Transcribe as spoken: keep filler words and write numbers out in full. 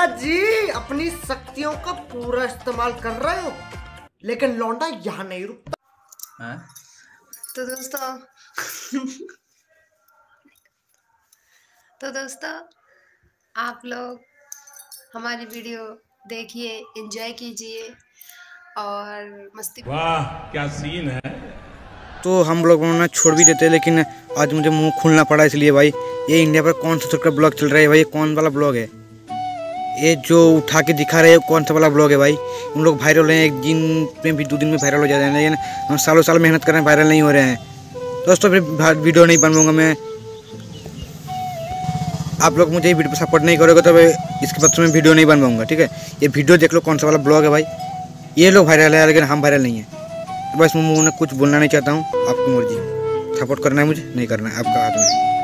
भैया जी अपनी शक्तियों का पूरा इस्तेमाल कर रहे हो, लेकिन लौंडा यहाँ नहीं रुकता है? तो दोस्तों तो दोस्तों आप लोग हमारी वीडियो देखिए, एंजॉय कीजिए और मस्ती। वाह क्या सीन है। तो हम लोग ना छोड़ भी देते, लेकिन आज मुझे मुंह खोलना पड़ा, इसलिए भाई ये इंडिया पर कौन सा का ब्लॉग चल रहा है भाई, ये कौन वाला ब्लॉग है, ये जो उठा के दिखा रहे हैं कौन सा वाला ब्लॉग है भाई। उन लोग वायरल हैं एक दिन में भी, दो दिन में वायरल हो जाते हैं, लेकिन हम सालों साल मेहनत कर रहे हैं, वायरल नहीं हो रहे हैं। दोस्तों फिर वीडियो नहीं बनवाऊंगा मैं, आप लोग मुझे वीडियो पर सपोर्ट नहीं करोगे तो इसके बाद मैं वीडियो नहीं बनवाऊंगा, ठीक है। ये वीडियो देख लो कौन सा वाला ब्लॉग है भाई, ये लोग वायरल है लेकिन हम वायरल नहीं है। बस मैं मुँह में कुछ बोलना नहीं चाहता हूँ, आपकी मर्जी, सपोर्ट करना है मुझे नहीं करना है, आपका हाथ में।